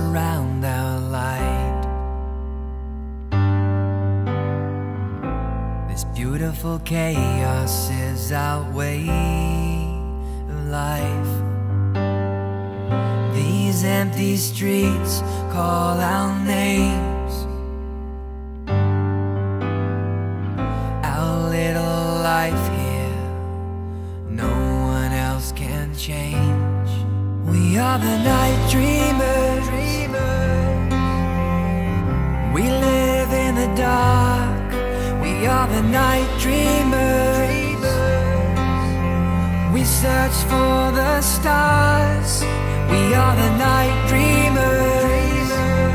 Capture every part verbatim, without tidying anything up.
around our light. This beautiful chaos is our way of life. These empty streets call our names. Our little life here, no one else can change. We are the night dreamers. We live in the dark. We are the night dreamers. We search for the stars. We are the night dreamers.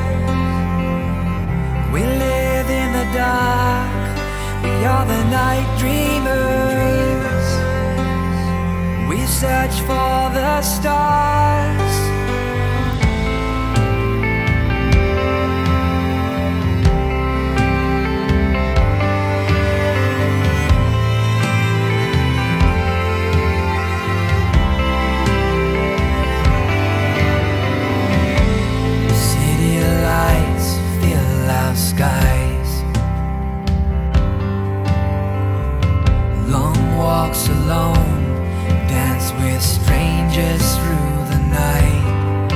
We live in the dark. We are the night dreamers. We search for the stars. Skies, long walks alone, dance with strangers through the night.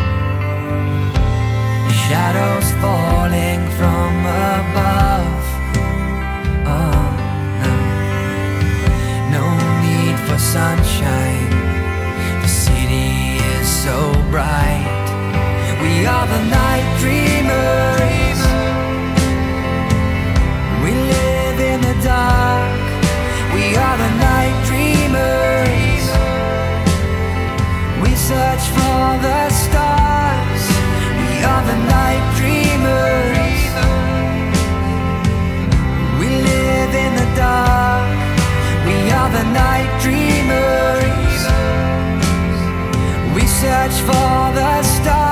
Shadows falling from above. Oh no, no need for sunshine. The city is so bright. We are the night dreamers. We live in the dark. We are the night dreamers. We search for the stars. We are the night dreamers. We live in the dark. We are the night dreamers. We search for the stars.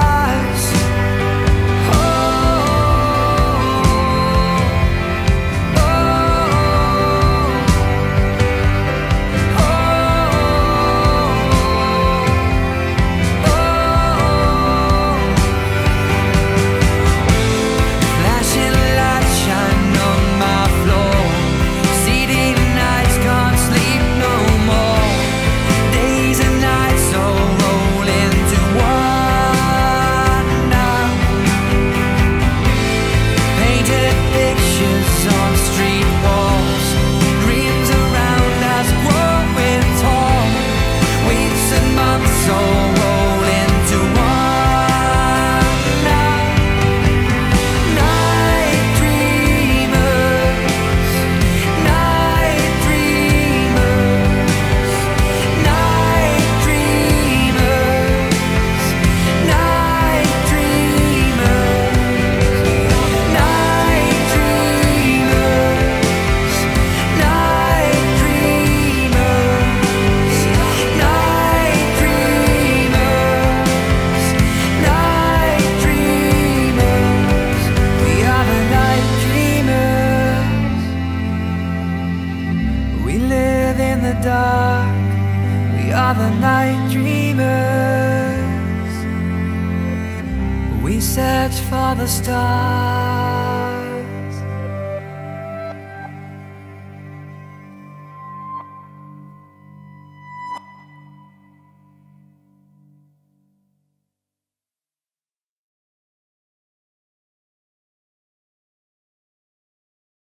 The stars.